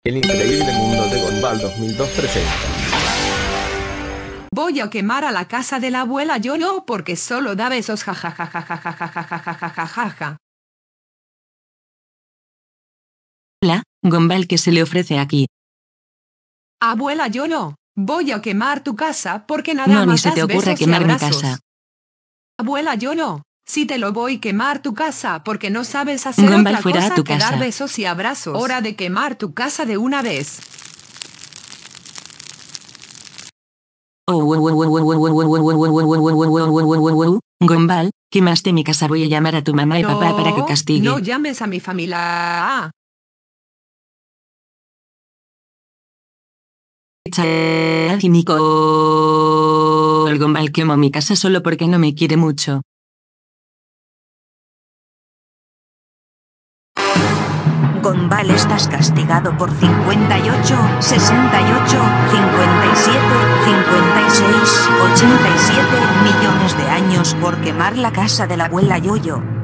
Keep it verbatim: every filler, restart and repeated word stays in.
El increíble mundo de Gumball dos mil dos presenta. Voy a quemar a la casa de la abuela yo no porque solo da besos jajajajajajajajajajajaja. Hola, Gumball, ¿qué se le ofrece aquí? Abuela yo no. Voy a quemar tu casa porque nada No, ni más se te das ocurra besos y quemar mi abrazos. casa. Abuela yo no. Si te lo voy a quemar tu casa porque no sabes hacer Gumball, otra fuera a cosa tu que dar casa. besos y abrazos. Hora de quemar tu casa de una vez. Gumball, quemaste mi casa. Voy a llamar a tu mamá y papá para que No, castigue. no llames a mi familia. El Gumball quemó mi casa solo porque no me quiere mucho. Gumball, estás castigado por cincuenta y ocho, sesenta y ocho, cincuenta y siete, cincuenta y seis, ochenta y siete millones de años por quemar la casa de la abuela Yoyo.